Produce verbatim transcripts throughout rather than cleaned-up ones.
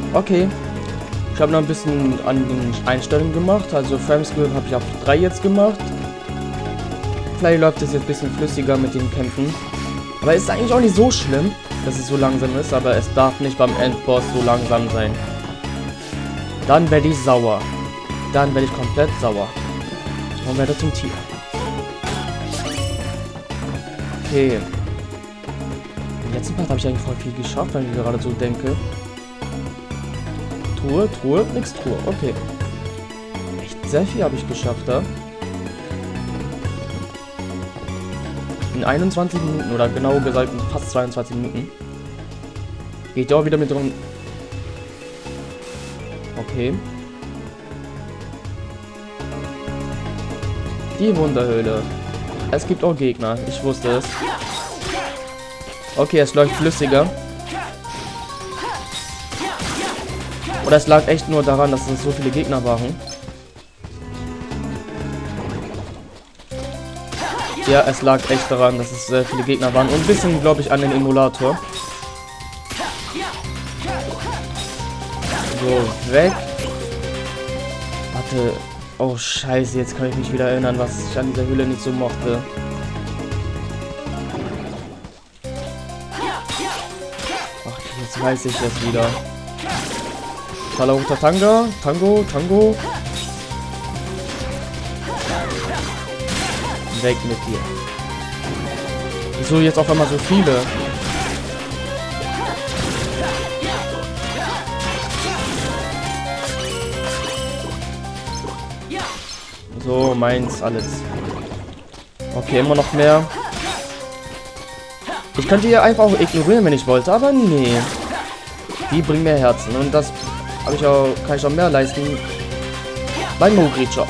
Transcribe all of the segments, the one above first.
Okay. Ich habe noch ein bisschen an den Einstellungen gemacht. Also Framescale habe ich auf drei jetzt gemacht. Vielleicht läuft es jetzt ein bisschen flüssiger mit den Kämpfen. Aber ist eigentlich auch nicht so schlimm, dass es so langsam ist. Aber es darf nicht beim Endboss so langsam sein. Dann werde ich sauer. Dann werde ich komplett sauer. Und werde zum Tier. Okay. Im letzten Part habe ich eigentlich voll viel geschafft, wenn ich gerade so denke. Truhe, Truhe, nix Truhe. Okay. Echt sehr viel habe ich geschafft da. In einundzwanzig Minuten oder genau gesagt in fast zweiundzwanzig Minuten. Geht ja auch wieder mit drum. Okay. Die Wunderhöhle. Es gibt auch Gegner. Ich wusste es. Okay, es läuft flüssiger. Oder es lag echt nur daran, dass es so viele Gegner waren. Ja, es lag echt daran, dass es sehr viele Gegner waren. Und ein bisschen, glaube ich, an den Emulator. So, weg. Warte. Oh, scheiße. Jetzt kann ich mich wieder erinnern, was ich an dieser Höhle nicht so mochte. Ach, jetzt weiß ich das wieder. Talahuta Tanga. Tango, Tango. Weg mit dir. Wieso jetzt auf einmal so viele? So, meins alles. Okay, immer noch mehr. Ich könnte hier einfach auch ignorieren, wenn ich wollte, aber nee. Die bringen mehr Herzen und das habe ich auch, kann ich auch mehr leisten. Bei Mogricha.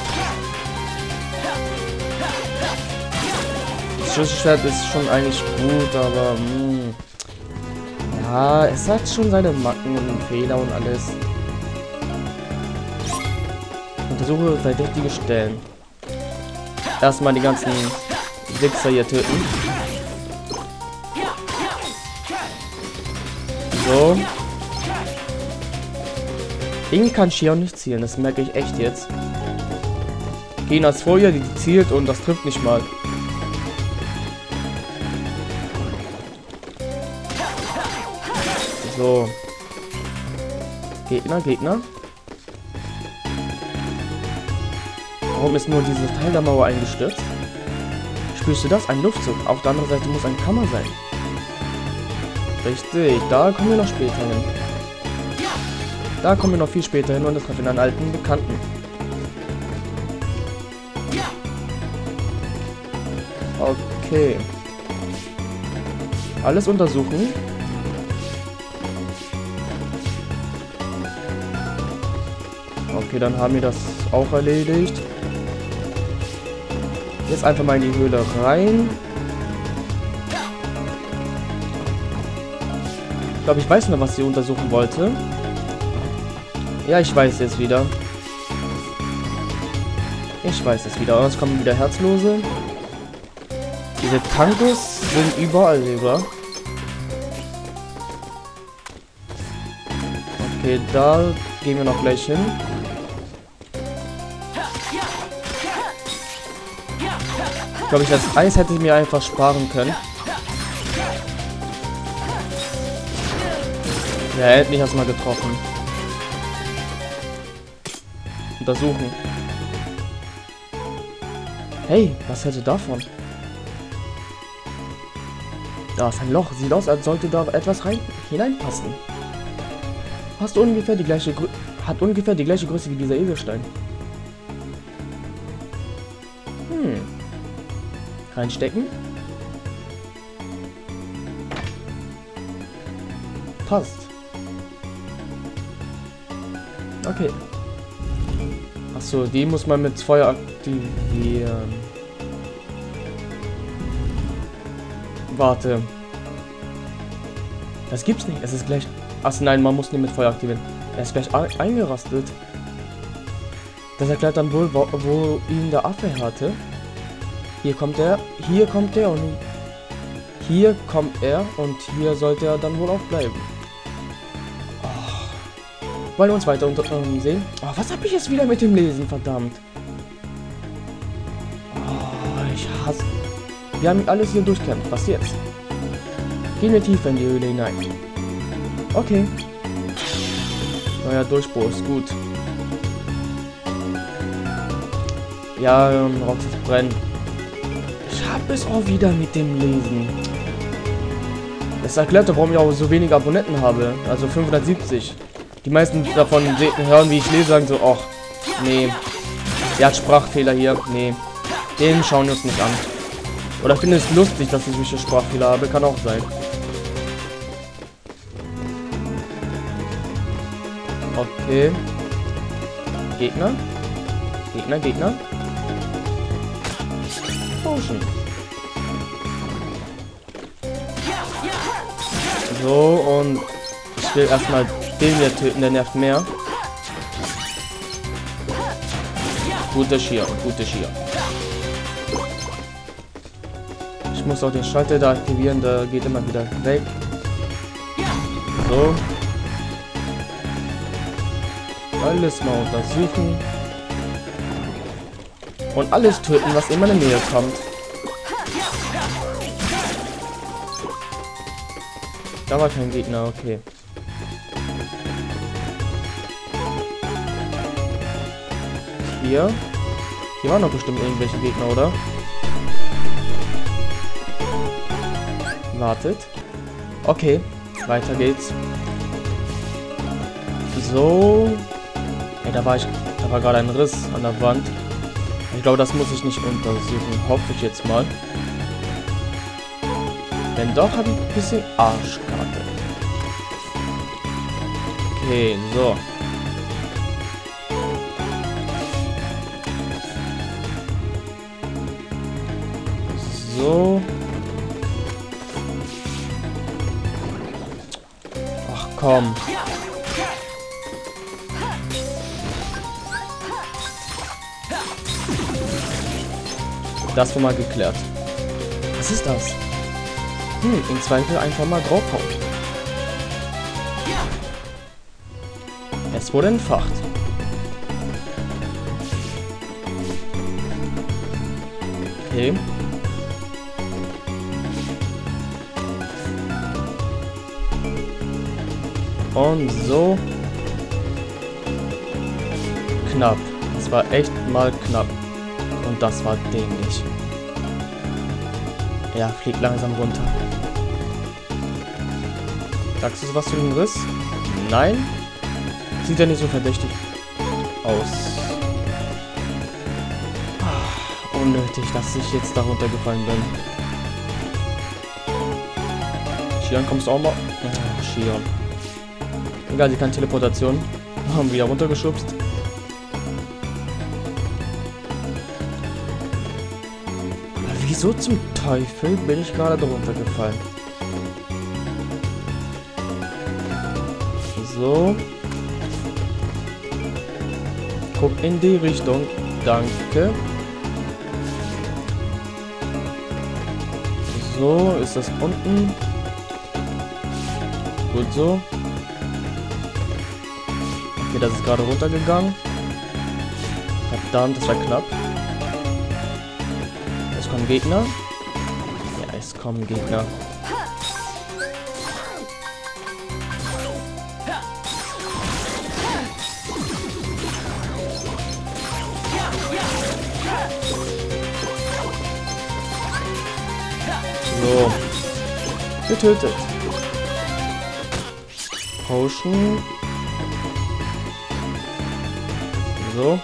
Das Schlüsselschwert ist schon eigentlich gut, aber mh, ja, es hat schon seine Macken und Fehler und alles. Untersuche verdächtige Stellen. Erstmal die ganzen Wichser hier töten. So. Ihn kann Xiao nicht zielen, das merke ich echt jetzt. Ginas Folie, die zielt und das trifft nicht mal. So. Gegner, Gegner. Warum ist nur dieses Teil der Mauer eingestürzt? Spürst du das? Ein Luftzug. Auf der anderen Seite muss ein Kammer sein. Richtig, da kommen wir noch später hin. Da kommen wir noch viel später hin und das treffen einen alten Bekannten. Okay. Alles untersuchen. Okay, dann haben wir das auch erledigt. Jetzt einfach mal in die Höhle rein. Ich glaube, ich weiß noch, was sie untersuchen wollte. Ja, ich weiß jetzt wieder. Ich weiß es wieder. Es kommen wieder Herzlose. Diese Tangos sind überall über. Okay, da gehen wir noch gleich hin. Ich glaube, ich das Eis hätte ich mir einfach sparen können. Ja, er hätte mich erstmal getroffen. Untersuchen. Hey, was hätte davon? Da ist ein Loch. Sieht aus, als sollte da etwas rein hineinpassen. Hast du ungefähr die gleiche Grö hat ungefähr die gleiche Größe wie dieser Edelstein. Hm. Reinstecken. Passt. Okay. Achso, die muss man mit Feuer aktivieren. Warte. Das gibt's nicht. Es ist gleich... Achso, nein, man muss nicht mit Feuer aktivieren. Er ist gleich eingerastet. Das erklärt dann wohl, wo, wo ihn der Affe hatte. Hier kommt er, hier kommt er und hier kommt er und hier sollte er dann wohl auch bleiben. Oh. Wollen wir uns weiter unter ähm, sehen? Oh, was habe ich jetzt wieder mit dem Lesen, verdammt. Oh, ich hasse... Wir haben alles hier durchkämpft. Was jetzt? Gehen wir tiefer in die Höhle hinein. Okay. Neuer Durchbruch, ist gut. Ja, ähm, Roxas brennen. Ich habe es auch wieder mit dem Lesen. Das erklärt doch, warum ich auch so wenige Abonnenten habe. Also fünfhundertsiebzig. Die meisten davon hören, wie ich lese, sagen so, ach, nee. Der hat Sprachfehler hier. Nee. Den schauen wir uns nicht an. Oder finde es lustig, dass ich solche Sprachfehler habe. Kann auch sein. Okay. Gegner. Gegner, Gegner. Potion. So, und ich will erstmal den hier töten, der nervt mehr. Gute Schier, gute Schier. Ich muss auch den Schalter da aktivieren, der geht immer wieder weg. So. Alles mal untersuchen. Und alles töten, was in meine Nähe kommt. Da war kein Gegner, okay. Hier. Hier waren doch bestimmt irgendwelche Gegner, oder? Wartet. Okay, weiter geht's. So. Hey, da war ich. Da war gerade ein Riss an der Wand. Ich glaube, das muss ich nicht untersuchen. Hoffe ich jetzt mal. Wenn doch, habe ich ein bisschen Arschkarte. Okay, so. So. Ach komm. Das war mal geklärt. Was ist das? Hm, im Zweifel einfach mal draufhauen. Es wurde entfacht. Okay. Und so. Knapp. Das war echt mal knapp. Und das war dämlich. Er fliegt langsam runter. Sagst du was für den Riss? Nein? Sieht ja nicht so verdächtig aus. Ah, unnötig, dass ich jetzt da runtergefallen bin. Shion, kommst du auch mal? Ah, Shion. Egal, sie kann Teleportation. Haben wieder runtergeschubst. Wieso zum Teufel bin ich gerade drunter gefallen? So. Guck in die Richtung. Danke. So, ist das unten? Gut so. Okay, das ist gerade runtergegangen. Verdammt, das war knapp. Es kommen Gegner. Ja, es kommen Gegner. So. Getötet. Potion. So.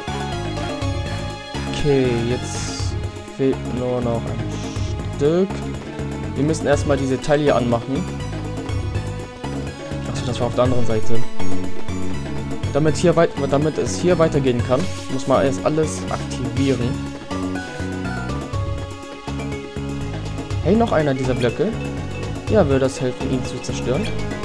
Okay, jetzt fehlt nur noch ein Stück. Wir müssen erstmal diese Teile hier anmachen. Achso, das war auf der anderen Seite. Damit, hier weit, damit es hier weitergehen kann, muss man erst alles aktivieren. Hey, noch einer dieser Blöcke. Ja, würde das helfen, ihn zu zerstören.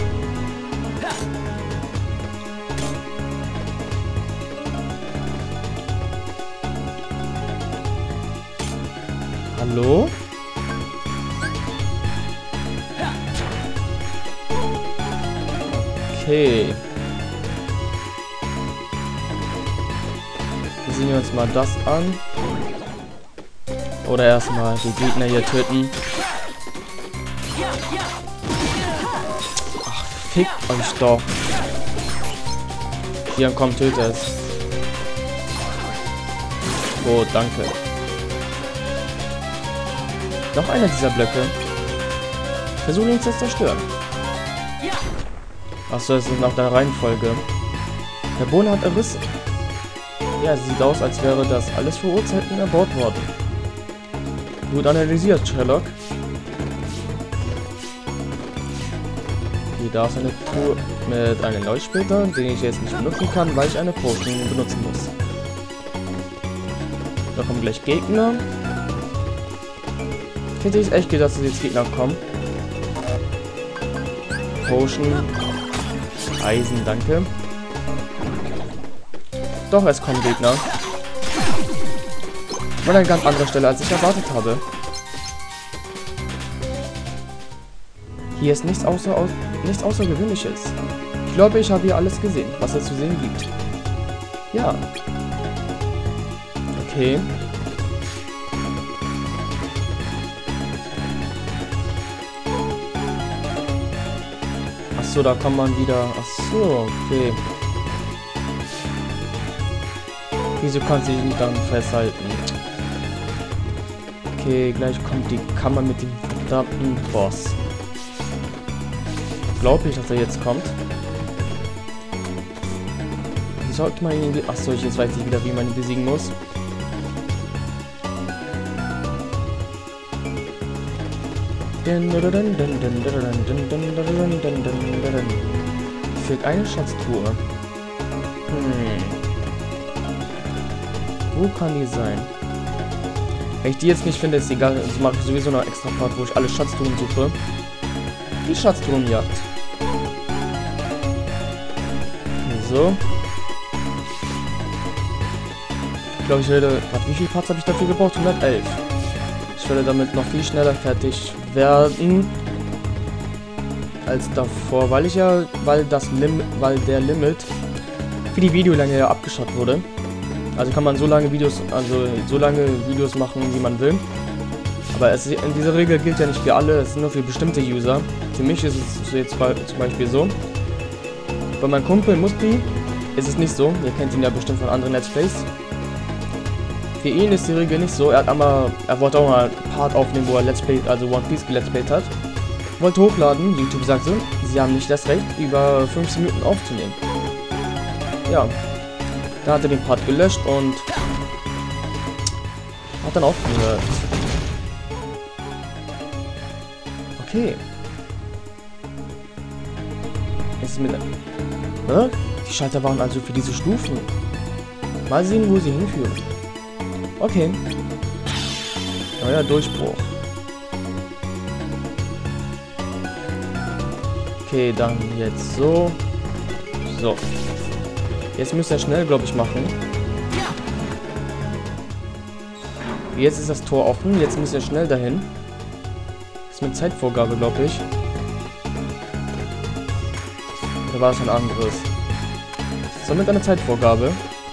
Hallo? Okay. sehen wir uns mal das an. Oder erstmal die Gegner hier töten. Ach, fickt euch doch. Hier, komm, töte es. Oh, danke. Noch einer dieser Blöcke. Versuchen uns das zu zerstören. Achso, es ist nach der Reihenfolge. Der Boden hat Risse. Ja, es sieht aus, als wäre das alles vor Urzeiten erbaut worden. Gut analysiert, Sherlock. Hier, da ist eine Truhe mit einem Leuchtsplitter, den ich jetzt nicht benutzen kann, weil ich eine Potion benutzen muss. Da kommen gleich Gegner. Ich hätte jetzt echt gedacht, dass jetzt Gegner kommen. Potion. Eisen, danke. Doch, es kommen Gegner. An einer ganz anderen Stelle, als ich erwartet habe. Hier ist nichts, außer, au nichts Außergewöhnliches. Ich glaube, ich habe hier alles gesehen, was es zu sehen gibt. Ja. Okay. Achso, da kann man wieder... Achso, okay. Wieso kann sie sich dann festhalten? Okay, gleich kommt die Kammer mit dem verdammten Boss. Glaube ich, dass er jetzt kommt. Wie sollte man ihn... Achso, ich jetzt weiß ich wieder, wie man ihn besiegen muss. Fehlt eine Schatztruhe. Hm. Wo kann die sein? Wenn ich die jetzt nicht finde, ist egal. Also mache ich sowieso noch extra Part, wo ich alle Schatztruhen suche. Die Schatztruhenjagd. So. Ich glaube, ich werde... Warte, wie viele Parts habe ich dafür gebraucht? hundertelf. Ich werde damit noch viel schneller fertig werden als davor, weil ich ja, weil das Lim, weil der Limit für die Videolänge ja abgeschafft wurde. Also kann man so lange Videos, also so lange Videos machen, wie man will. Aber es, in dieser Regel gilt ja nicht für alle, es ist nur für bestimmte User. Für mich ist es jetzt zum Beispiel so. Bei meinem Kumpel Musti ist es nicht so. Ihr kennt ihn ja bestimmt von anderen Let's Plays. Für ihn ist die Regel nicht so. Er hat einmal, er wollte auch mal einen Part aufnehmen, wo er Let's Play, also One Piece Let's Playt hat. Wollte hochladen. YouTube sagte, sie haben nicht das Recht, über fünfzehn Minuten aufzunehmen. Ja. Da hat er den Part gelöscht und hat dann aufgehört. Okay. Es ist mit... Hä? Die Schalter waren also für diese Stufen. Mal sehen, wo sie hinführen. Okay. Neuer Durchbruch. Okay, dann jetzt so. So. Jetzt müsst ihr schnell, glaube ich, machen. Jetzt ist das Tor offen. Jetzt müsst ihr schnell dahin. Das ist mit Zeitvorgabe, glaube ich. Oder war das ein anderes? So, mit einer Zeitvorgabe.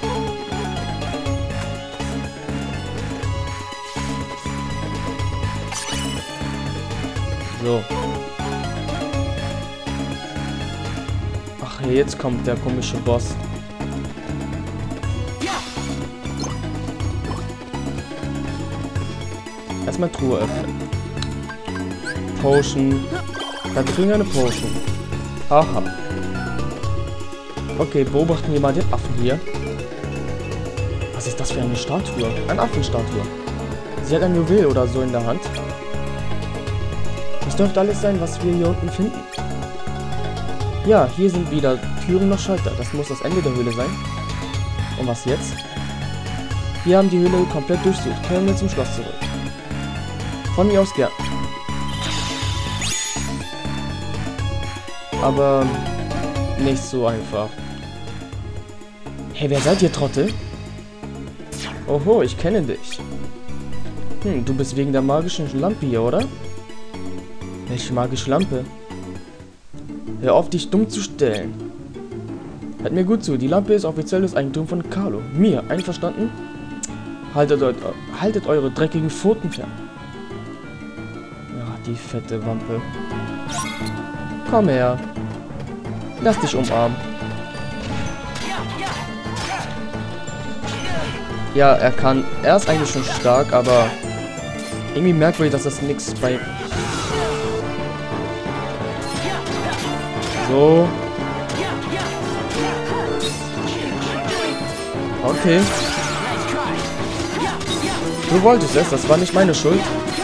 So. Ach, jetzt kommt der komische Boss. Erstmal Truhe öffnen. Potion. Da drüben eine Potion. Aha. Okay, beobachten wir mal den Affen hier. Was ist das für eine Statue? Eine Affenstatue. Sie hat ein Juwel oder so in der Hand. Das dürfte alles sein, was wir hier unten finden. Ja, hier sind wieder Türen noch Schalter. Das muss das Ende der Höhle sein. Und was jetzt? Wir haben die Höhle komplett durchsucht. Kehren wir zum Schloss zurück. Von mir aus gern. Aber nicht so einfach. Hey, wer seid ihr, Trottel? Oho, ich kenne dich. Hm, du bist wegen der magischen Lampe hier, oder? Welche magische Lampe? Hör auf, dich dumm zu stellen. Hört mir gut zu, die Lampe ist offizielles Eigentum von Carlo. Mir, einverstanden? Haltet, eu haltet eure dreckigen Pfoten fern. Ja, die fette Wampe. Komm her. Lass dich umarmen. Ja, er kann. Er ist eigentlich schon stark, aber irgendwie merkwürdig, dass das nichts bei... So. Okay. Du wolltest es, das war nicht meine Schuld.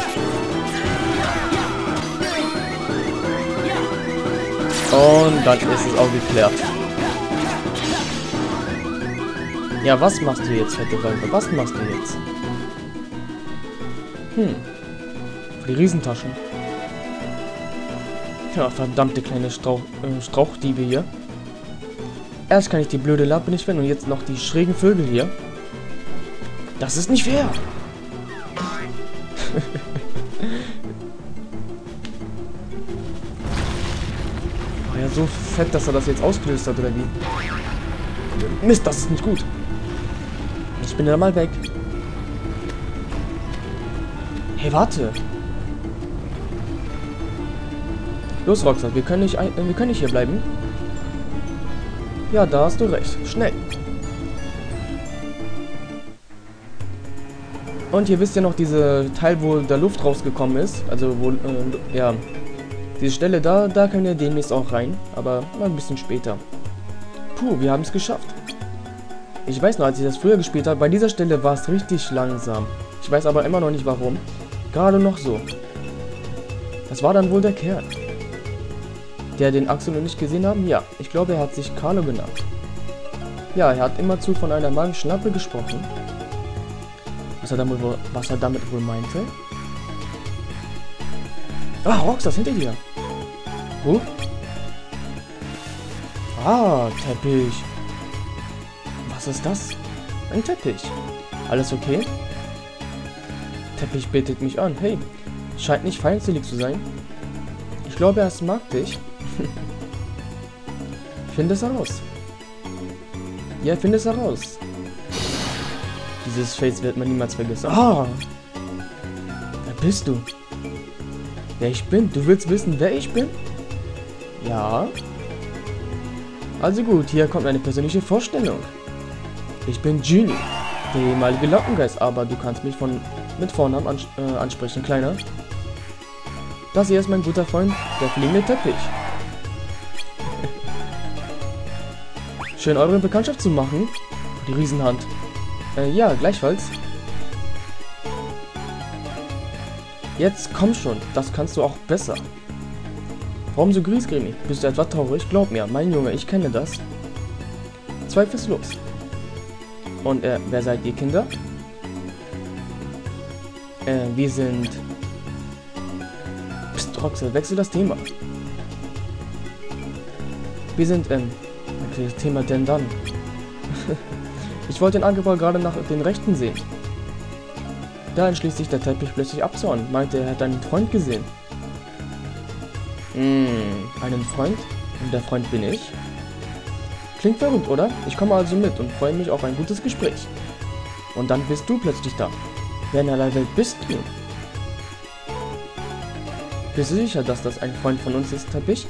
Und dann ist es auch geklärt. Ja, was machst du jetzt, fette Wampe? Was machst du jetzt? Hm. Für die Riesentaschen. Ja, verdammte kleine Strauch, äh, Strauchdiebe hier. Erst kann ich die blöde Lampe nicht finden und jetzt noch die schrägen Vögel hier. Das ist nicht fair. War ja so fett, dass er das jetzt ausgelöst hat, oder wie? Mist, das ist nicht gut. Ich bin da mal weg. Hey, warte. Los, Roxas, wir können nicht, ein wir können nicht hier bleiben. Ja, da hast du recht. Schnell. Und ihr wisst ja noch, diese Teil, wo da Luft rausgekommen ist. Also, wo, äh, ja. Diese Stelle da, da können wir demnächst auch rein. Aber mal ein bisschen später. Puh, wir haben es geschafft. Ich weiß noch, als ich das früher gespielt habe, bei dieser Stelle war es richtig langsam. Ich weiß aber immer noch nicht warum. Gerade noch so. Das war dann wohl der Kerl. Der den Axel noch nicht gesehen haben? Ja, ich glaube, er hat sich Carlo genannt. Ja, er hat immerzu von einer magischen Lampe gesprochen. Was er damit wohl, was er damit wohl meinte? Ah, Roxas, hinter dir. Wo? Ah, Teppich. Was ist das? Ein Teppich. Alles okay? Teppich betet mich an. Hey, scheint nicht feindselig zu sein. Ich glaube, er mag dich. Finde es heraus. Ja, finde es heraus. Dieses Face wird man niemals vergessen. Ah! Wer bist du? Wer ich bin? Du willst wissen, wer ich bin? Ja. Also gut, hier kommt eine persönliche Vorstellung. Ich bin Genie, der ehemalige Lampengeist, aber du kannst mich von mit Vornamen ans äh, ansprechen, Kleiner. Das hier ist mein guter Freund, der fliegende Teppich. Schön, eure Bekanntschaft zu machen. Die Riesenhand. Äh, ja, gleichfalls. Jetzt komm schon, das kannst du auch besser. Warum so griesgrämig? Bist du etwa traurig? Glaub mir, mein Junge, ich kenne das. Zweifellos. Und, äh, wer seid ihr, Kinder? Äh, wir sind... Psst, Roxel, wechsel das Thema. Wir sind, ähm... welches Thema denn dann? Ich wollte den Angeber gerade nach den Rechten sehen. Da entschließt sich der Teppich plötzlich abzuhauen, meinte, er hätte einen Freund gesehen. Hm, einen Freund? Und der Freund bin ich? Klingt verrückt, oder? Ich komme also mit und freue mich auf ein gutes Gespräch. Und dann bist du plötzlich da. Wer in aller Welt bist du? Bist du sicher, dass das ein Freund von uns ist, Teppich?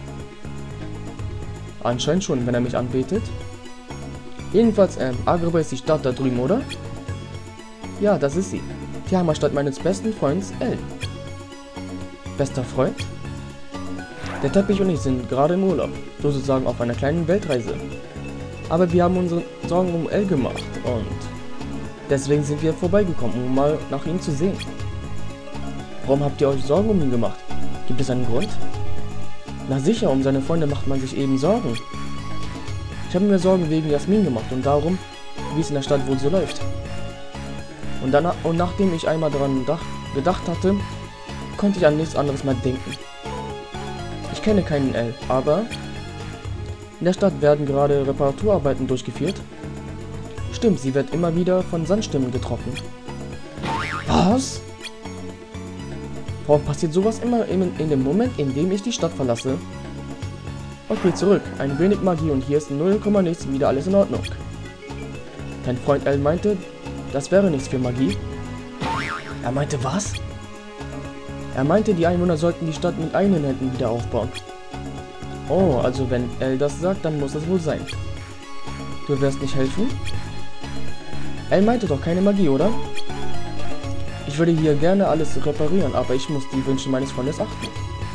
Anscheinend schon, wenn er mich anbetet. Jedenfalls, ähm, Agrabah ist die Stadt da drüben, oder? Ja, das ist sie. Die Heimatstadt meines besten Freundes, El. Bester Freund? Der Teppich und ich sind gerade im Urlaub, sozusagen auf einer kleinen Weltreise. Aber wir haben unsere Sorgen um El gemacht und deswegen sind wir vorbeigekommen, um mal nach ihm zu sehen. Warum habt ihr euch Sorgen um ihn gemacht? Gibt es einen Grund? Na sicher, um seine Freunde macht man sich eben Sorgen. Ich habe mir Sorgen wegen Jasmin gemacht und darum, wie es in der Stadt wohl so läuft. Und, danach, und nachdem ich einmal daran gedacht hatte, konnte ich an nichts anderes mehr denken. Ich kenne keinen El, aber in der Stadt werden gerade Reparaturarbeiten durchgeführt. Stimmt, sie wird immer wieder von Sandstimmen getroffen. Was? Warum passiert sowas immer in, in dem Moment, in dem ich die Stadt verlasse? Okay, zurück. Ein wenig Magie und hier ist null Komma nichts wieder alles in Ordnung. Dein Freund L meinte, das wäre nichts für Magie. Er meinte was? Er meinte, die Einwohner sollten die Stadt mit eigenen Händen wieder aufbauen. Oh, also wenn L das sagt, dann muss das wohl sein. Du wirst nicht helfen? L meinte doch keine Magie, oder? Ich würde hier gerne alles reparieren, aber ich muss die Wünsche meines Freundes achten.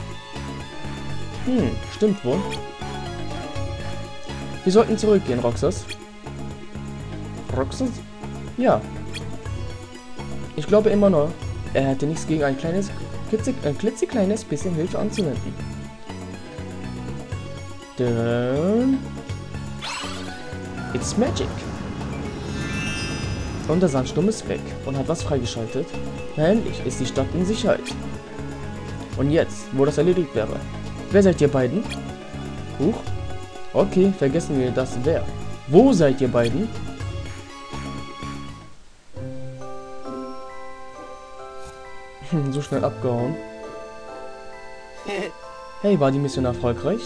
Hm, stimmt wohl. Wir sollten zurückgehen, Roxas. Roxas? Ja. Ich glaube immer noch, er hätte nichts gegen ein kleines, klitzig, ein klitzekleines bisschen Hilfe anzuwenden. Denn... It's magic. Und der Sandsturm ist weg und hat was freigeschaltet. Na endlich ist die Stadt in Sicherheit. Und jetzt, wo das erledigt wäre. Wer seid ihr beiden? Huch. Okay, vergessen wir das wer. Wo seid ihr beiden? So schnell abgehauen. Hey, war die Mission erfolgreich?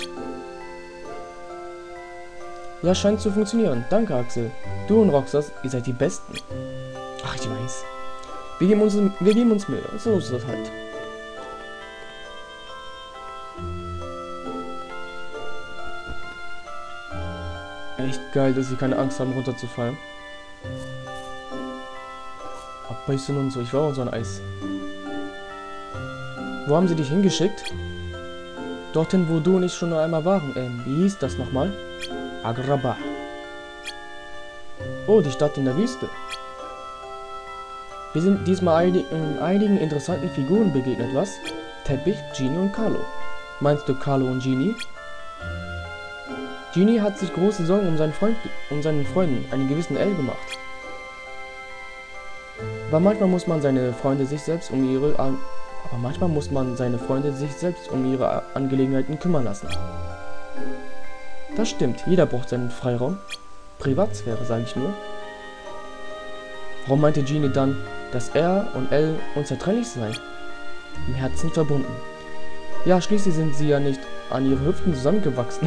Ja, scheint zu funktionieren. Danke, Axel. Du und Roxas, ihr seid die Besten. Ach, ich weiß. Wir geben uns, wir geben uns Mühe. So ist das halt. Echt geil, dass sie keine Angst haben, runterzufallen. Abbeißen und so. Ich war auch so ein Eis. Wo haben sie dich hingeschickt? Dorthin, wo du und ich schon einmal waren. Ähm, wie hieß das nochmal? Agrabah. Oh, die Stadt in der Wüste. Wir sind diesmal einig, äh, einigen interessanten Figuren begegnet, was? Teppich, Genie und Carlo. Meinst du Carlo und Genie? Genie hat sich große Sorgen um seinen Freund, um seinen Freunden, einen gewissen L, gemacht. Aber manchmal muss man seine Freunde sich selbst um ihre An aber manchmal muss man seine Freunde sich selbst um ihre Angelegenheiten kümmern lassen. Das stimmt, jeder braucht seinen Freiraum. Privatsphäre, sage ich nur. Warum meinte Genie dann, dass er und L unzertrennlich seien? Im Herzen verbunden. Ja, schließlich sind sie ja nicht an ihre Hüften zusammengewachsen.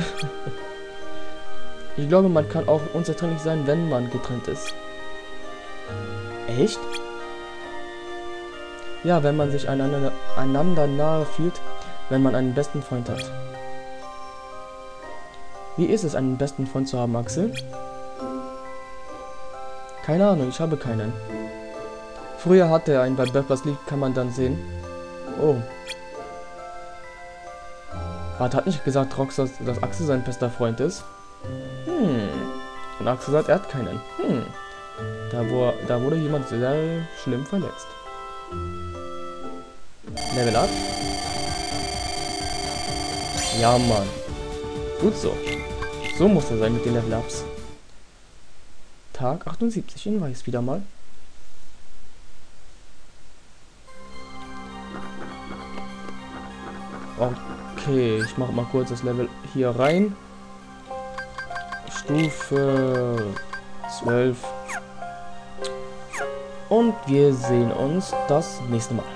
Ich glaube, man kann auch unzertrennlich sein, wenn man getrennt ist. Echt? Ja, wenn man sich einander, einander nahe fühlt, wenn man einen besten Freund hat. Wie ist es, einen besten Freund zu haben, Axel? Keine Ahnung, ich habe keinen. Früher hatte er einen, bei Peppers League kann man dann sehen. Oh. Bart hat nicht gesagt, Roxas, dass Axel sein bester Freund ist. Hm. Und Axel sagt, er hat keinen. Hm. Da, wo, da wurde jemand sehr schlimm verletzt. Level up. Ja, Mann. Gut so. So muss er sein mit den Level-Ups. Tag achtundsiebzig in Weiß wieder mal. Okay, ich mache mal kurz das Level hier rein. Stufe zwölf. Und wir sehen uns das nächste Mal.